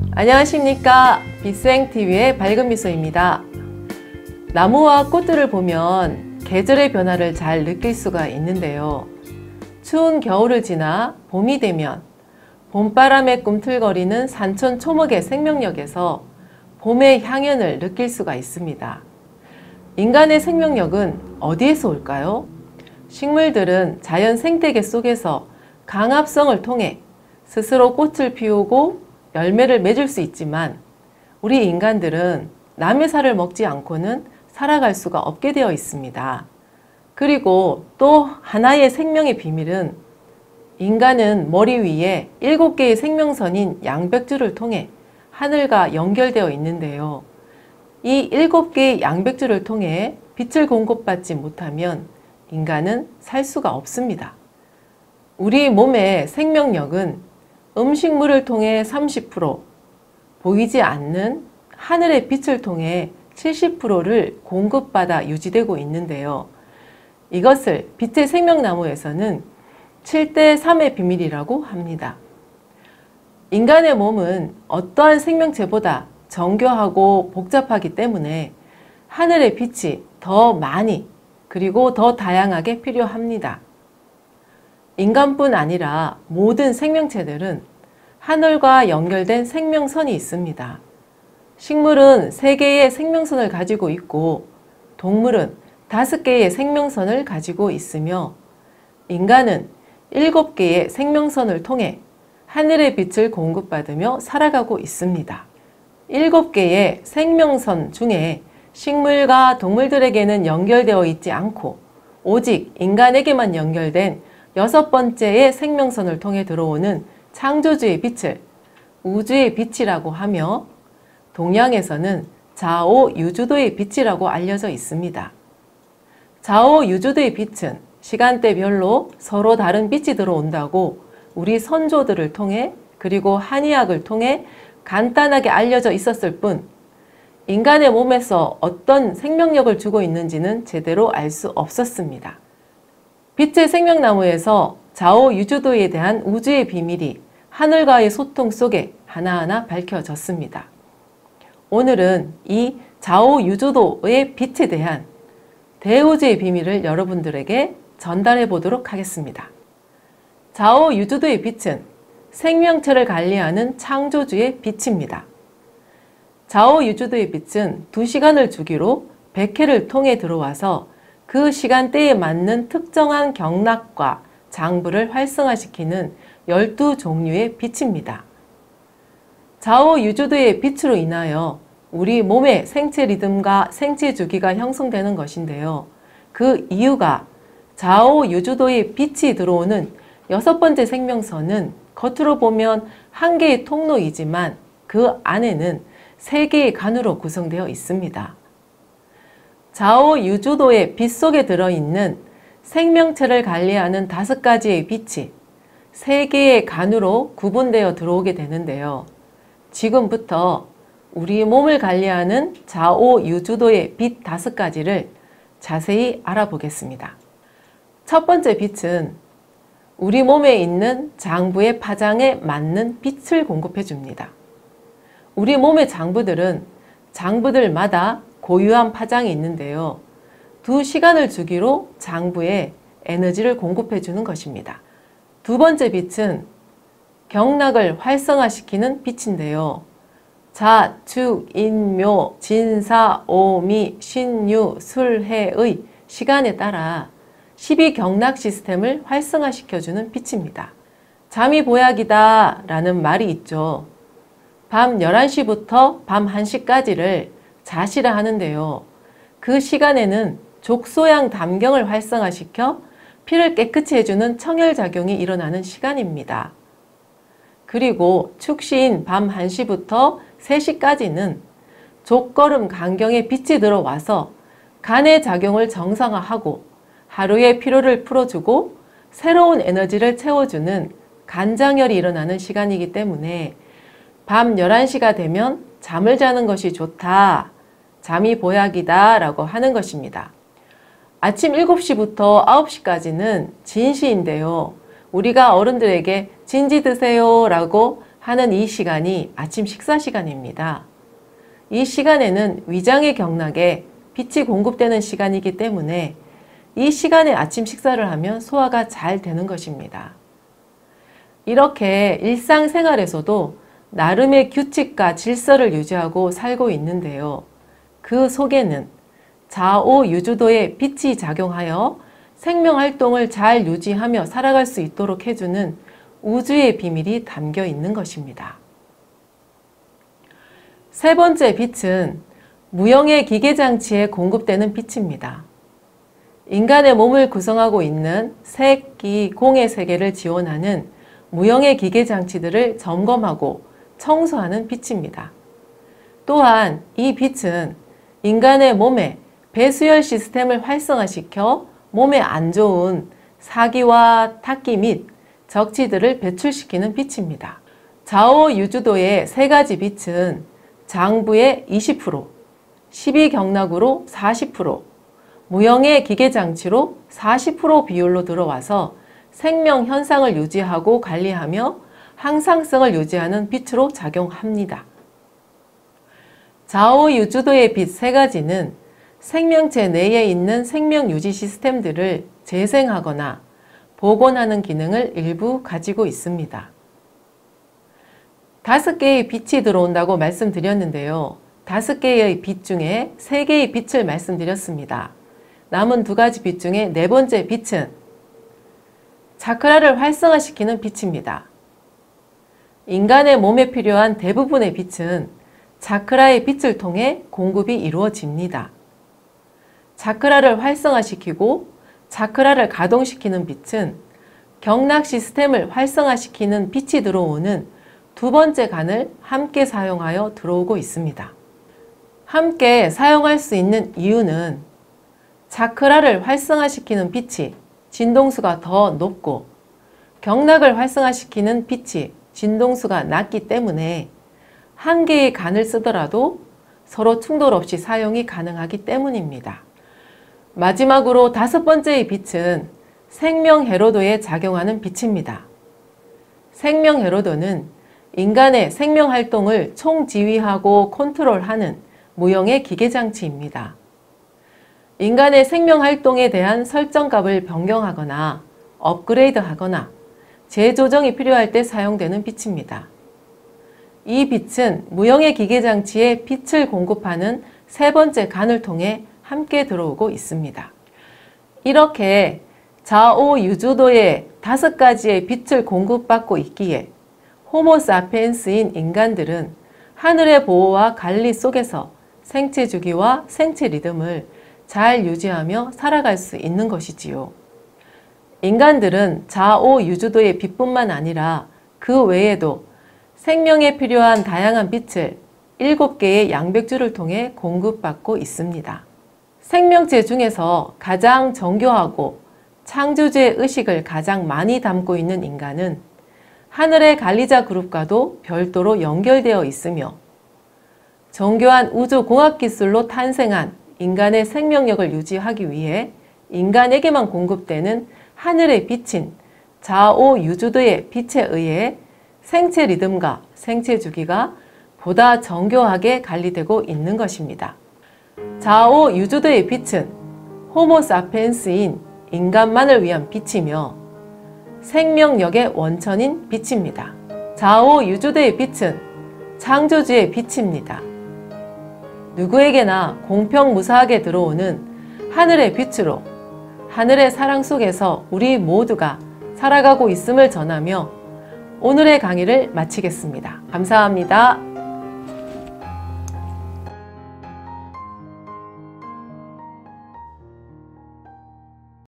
안녕하십니까. 빗생TV의 밝은미소입니다. 나무와 꽃들을 보면 계절의 변화를 잘 느낄 수가 있는데요. 추운 겨울을 지나 봄이 되면 봄바람에 꿈틀거리는 산천 초목의 생명력에서 봄의 향연을 느낄 수가 있습니다. 인간의 생명력은 어디에서 올까요? 식물들은 자연 생태계 속에서 강합성을 통해 스스로 꽃을 피우고 열매를 맺을 수 있지만 우리 인간들은 남의 살을 먹지 않고는 살아갈 수가 없게 되어 있습니다. 그리고 또 하나의 생명의 비밀은 인간은 머리 위에 7개의 생명선인 양백줄을 통해 하늘과 연결되어 있는데요. 이 7개의 양백줄을 통해 빛을 공급받지 못하면 인간은 살 수가 없습니다. 우리 몸의 생명력은 음식물을 통해 30%, 보이지 않는 하늘의 빛을 통해 70%를 공급받아 유지되고 있는데요. 이것을 빛의 생명나무에서는 7대3의 비밀이라고 합니다. 인간의 몸은 어떠한 생명체보다 정교하고 복잡하기 때문에 하늘의 빛이 더 많이 그리고 더 다양하게 필요합니다. 인간뿐 아니라 모든 생명체들은 하늘과 연결된 생명선이 있습니다. 식물은 3개의 생명선을 가지고 있고 동물은 5개의 생명선을 가지고 있으며 인간은 7개의 생명선을 통해 하늘의 빛을 공급받으며 살아가고 있습니다. 7개의 생명선 중에 식물과 동물들에게는 연결되어 있지 않고 오직 인간에게만 연결된 6번째의 생명선을 통해 들어오는 창조주의 빛을 우주의 빛이라고 하며 동양에서는 자오유주도의 빛이라고 알려져 있습니다. 자오유주도의 빛은 시간대별로 서로 다른 빛이 들어온다고 우리 선조들을 통해 그리고 한의학을 통해 간단하게 알려져 있었을 뿐 인간의 몸에서 어떤 생명력을 주고 있는지는 제대로 알 수 없었습니다. 빛의 생명나무에서 자오유주도에 대한 우주의 비밀이 하늘과의 소통 속에 하나하나 밝혀졌습니다. 오늘은 이 자오유주도의 빛에 대한 대우주의 비밀을 여러분들에게 전달해 보도록 하겠습니다. 자오유주도의 빛은 생명체를 관리하는 창조주의 빛입니다. 자오유주도의 빛은 2시간을 주기로 100회를 통해 들어와서 그 시간대에 맞는 특정한 경락과 장부를 활성화시키는 12종류의 빛입니다. 자오유주도의 빛으로 인하여 우리 몸의 생체 리듬과 생체 주기가 형성되는 것인데요. 그 이유가 자오유주도의 빛이 들어오는 6번째 생명선은 겉으로 보면 1개의 통로이지만 그 안에는 3개의 관으로 구성되어 있습니다. 자오유주도의 빛 속에 들어있는 생명체를 관리하는 5가지의 빛이 3개의 관으로 구분되어 들어오게 되는데요. 지금부터 우리 몸을 관리하는 자오유주도의 빛 5가지를 자세히 알아보겠습니다. 첫 번째 빛은 우리 몸에 있는 장부의 파장에 맞는 빛을 공급해 줍니다. 우리 몸의 장부들은 장부들마다 고유한 파장이 있는데요. 2시간을 주기로 장부에 에너지를 공급해 주는 것입니다. 두 번째 빛은 경락을 활성화시키는 빛인데요. 자, 축, 인, 묘, 진사, 오미, 신유, 술, 해의 시간에 따라 12경락 시스템을 활성화시켜주는 빛입니다. 잠이 보약이다 라는 말이 있죠. 밤 11시부터 밤 1시까지를 자시라 하는데요. 그 시간에는 족소양 담경을 활성화시켜 피를 깨끗이 해주는 청혈작용이 일어나는 시간입니다. 그리고 축시인 밤 1시부터 3시까지는 족걸음 간경에 빛이 들어와서 간의 작용을 정상화하고 하루의 피로를 풀어주고 새로운 에너지를 채워주는 간장혈이 일어나는 시간이기 때문에 밤 11시가 되면 잠을 자는 것이 좋다, 잠이 보약이다 라고 하는 것입니다. 아침 7시부터 9시까지는 진시인데요. 우리가 어른들에게 진지 드세요 라고 하는 이 시간이 아침 식사 시간입니다. 이 시간에는 위장의 경락에 빛이 공급되는 시간이기 때문에 이 시간에 아침 식사를 하면 소화가 잘 되는 것입니다. 이렇게 일상생활에서도 나름의 규칙과 질서를 유지하고 살고 있는데요. 그 속에는 좌오유주도의 빛이 작용하여 생명활동을 잘 유지하며 살아갈 수 있도록 해주는 우주의 비밀이 담겨 있는 것입니다. 세 번째 빛은 무형의 기계장치에 공급되는 빛입니다. 인간의 몸을 구성하고 있는 색, 기, 공의 세계를 지원하는 무형의 기계장치들을 점검하고 청소하는 빛입니다. 또한 이 빛은 인간의 몸에 배수열 시스템을 활성화시켜 몸에 안 좋은 사기와 탁기 및 적치들을 배출시키는 빛입니다. 좌오유주도의 세 가지 빛은 장부의 20%, 12경락으로 40%, 무형의 기계장치로 40% 비율로 들어와서 생명 현상을 유지하고 관리하며 항상성을 유지하는 빛으로 작용합니다. 좌오유주도의 빛 세 가지는 생명체 내에 있는 생명 유지 시스템들을 재생하거나 복원하는 기능을 일부 가지고 있습니다. 5개의 빛이 들어온다고 말씀드렸는데요. 5개의 빛 중에 3개의 빛을 말씀드렸습니다. 남은 2가지 빛 중에 네 번째 빛은 차크라를 활성화시키는 빛입니다. 인간의 몸에 필요한 대부분의 빛은 차크라의 빛을 통해 공급이 이루어집니다. 차크라를 활성화시키고 차크라를 가동시키는 빛은 경락 시스템을 활성화시키는 빛이 들어오는 두 번째 간을 함께 사용하여 들어오고 있습니다. 함께 사용할 수 있는 이유는 차크라를 활성화시키는 빛이 진동수가 더 높고 경락을 활성화시키는 빛이 진동수가 낮기 때문에 한 개의 간을 쓰더라도 서로 충돌 없이 사용이 가능하기 때문입니다. 마지막으로 5번째의 빛은 생명회로도에 작용하는 빛입니다. 생명회로도는 인간의 생명활동을 총지휘하고 컨트롤하는 무형의 기계장치입니다. 인간의 생명활동에 대한 설정값을 변경하거나 업그레이드하거나 재조정이 필요할 때 사용되는 빛입니다. 이 빛은 무형의 기계장치에 빛을 공급하는 세 번째 간을 통해 함께 들어오고 있습니다. 이렇게 좌오유주도의 5가지의 빛을 공급받고 있기에 호모사피엔스인 인간들은 하늘의 보호와 관리 속에서 생체 주기와 생체 리듬을 잘 유지하며 살아갈 수 있는 것이지요. 인간들은 좌오유주도의 빛뿐만 아니라 그 외에도 생명에 필요한 다양한 빛을 7개의 양백주를 통해 공급받고 있습니다. 생명체 중에서 가장 정교하고 창조주의 의식을 가장 많이 담고 있는 인간은 하늘의 관리자 그룹과도 별도로 연결되어 있으며 정교한 우주공학기술로 탄생한 인간의 생명력을 유지하기 위해 인간에게만 공급되는 하늘의 빛인 좌오유주도의 빛에 의해 생체 리듬과 생체 주기가 보다 정교하게 관리되고 있는 것입니다. 좌오유주도의 빛은 호모사피엔스인 인간만을 위한 빛이며 생명력의 원천인 빛입니다. 좌오유주도의 빛은 창조주의 빛입니다. 누구에게나 공평무사하게 들어오는 하늘의 빛으로 하늘의 사랑 속에서 우리 모두가 살아가고 있음을 전하며 오늘의 강의를 마치겠습니다. 감사합니다.